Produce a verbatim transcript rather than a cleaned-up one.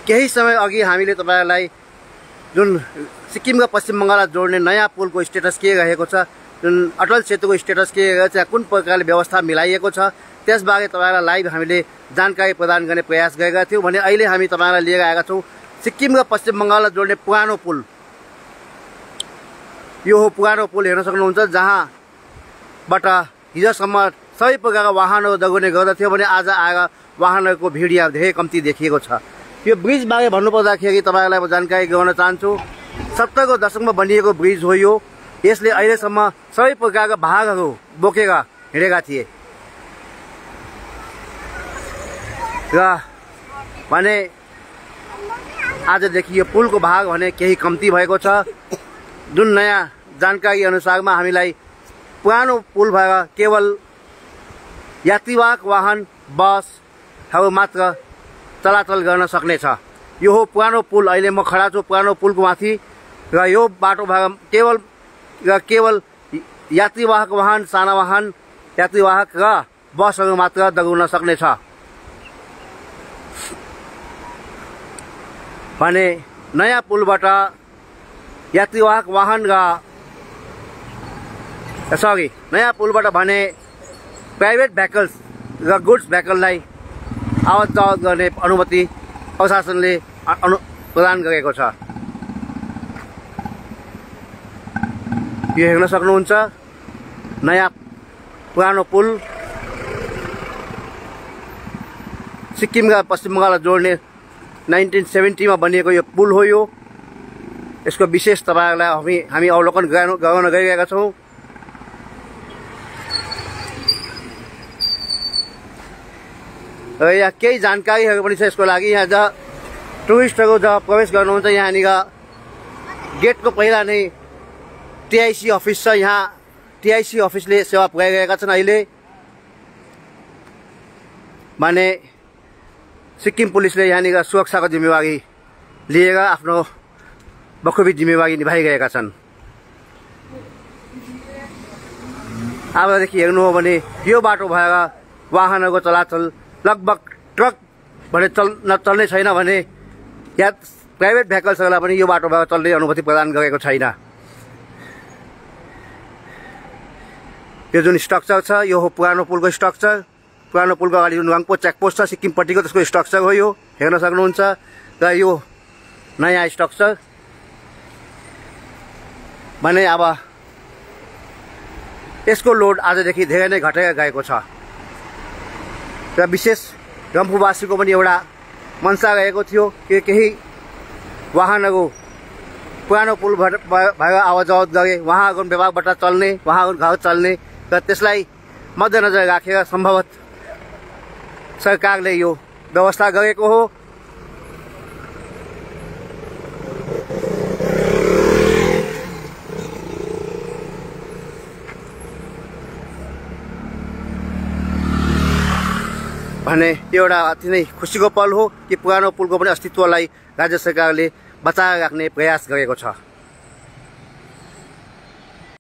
केही समय अघि हामीले तपाईहरुलाई जुन सिक्किमका पश्चिम बंगाललाई जोड्ने नयाँ पुलको स्टेटस के रहेको छ, जुन अटल सेतुको स्टेटस के रहेको छ, कुन प्रकारले व्यवस्था मिलाइएको छ त्यसबारे तपाईहरुलाई लाइभ हामीले जानकारी प्रदान गर्ने प्रयास गरेका थियौं भने अहिले हामी तपाईहरुलाई लिएर आएका छौं सिक्किमका पश्चिम बंगाललाई जोड्ने पुरानो पुल। यो हो पुरानो पुल, हेर्न सक्नुहुन्छ, जहाँबाट हिजोसम्म सबै प्रकारका वाहनहरू दगुर्ने गर्दथ्यो भने आज आएर वाहनहरूको भिड यहाँ धेरै कम्ती देखिएको छ। यो ब्रिज बारे भन्नुपर्दाखेरि तपाईहरुलाई म जानकारी गराउन चाहन्छु, सत्तरको दशकमा बनिएको ब्रिज हो यो। यसले अहिलेसम्म सबै प्रकारका भागहरू बोकेर हिँडेका थिए र भने आजदेखि यो पुलको भाग भने केही कम्ती भएको छ। जुन नयाँ जानकारी अनुसारमा हामीलाई पुरानो पुल भएर केवल यात्रीवाहक वाहन बसहरू मात्र चलाचल गर्न सक्नेछ। यो हो पुरानो पुल, अहिले म खडा छु पुरानो पुलको माथि र यो बाटो भएर केवल र केवल यात्रीवाहक वाहन, साना वाहन, यात्रीवाहक र बसहरू मात्र दगुर्न सक्नेछ भने नयाँ पुलबाट यात्रीवाहक वाहन र सरी नयाँ पुलबाट भने प्राइभेट भेहिकल्स र गुड्स भेहिकललाई आवत जावत गर्ने अनुमति प्रशासनले अनु प्रदान गरेको छ। यो हेर्न सक्नुहुन्छ नयाँ पुरानो पुल, सिक्किमका पश्चिम बंगाललाई जोड्ने नाइन्टीन सेभेन्टी मा बनिएको यो पुल हो। यो यसको विशेष तपाईहरुलाई हामी हामी अवलोकन गराउन गइरहेका छौं। र यहाँ केही जानकारीहरू पनि छ यसको लागि। यहाँ जहाँ टुरिस्टहरू जब प्रवेश गर्नुहुन्छ यहाँनिर गेटको पहिला नै टिआइसी अफिस छ। यहाँ टिआइसी अफिसले सेवा पुर्याइरहेका छन्। अहिले भने सिक्किम पुलिसले यहाँनिर सुरक्षाको जिम्मेवारी लिएर आफ्नो बखुबी जिम्मेवारी निभाइरहेका छन्। अबदेखि हेर्नु हो भने यो बाटो भएर वाहनहरूको चलाचल लगभग ट्रक भने चल नचल्ने छैन भने या प्राइभेट भेहिकल्सहरूलाई पनि यो बाटो भएर चल्ने अनुमति प्रदान गरेको छैन। यो जुन स्ट्रक्चर छ यो हो पुरानो पुलको स्ट्रक्चर। पुरानो पुलको अगाडि जुन रंगपो चेकपोस्ट छ सिक्किमपट्टिको त्यसको स्ट्रक्चर हो, यो हेर्न सक्नुहुन्छ। र यो नयाँ स्ट्रक्चर भने अब यसको लोड आजदेखि धेरै नै घटेर गएको छ र विशेष रम्फूवासीको पनि एउटा मनसा रहेको थियो कि केही वाहनहरू पुरानो पुल भएर आवत जावत गरे, उहाँहरूको विभागबाट चल्ने, उहाँहरूको घर चल्ने र त्यसलाई मध्यनजर राखेर सम्भवत सरकारले यो व्यवस्था गरेको हो। भने एउटा अति नै खुसीको पल हो कि पुरानो पुलको पनि अस्तित्वलाई राज्य सरकारले बचाएर राख्ने प्रयास गरेको छ।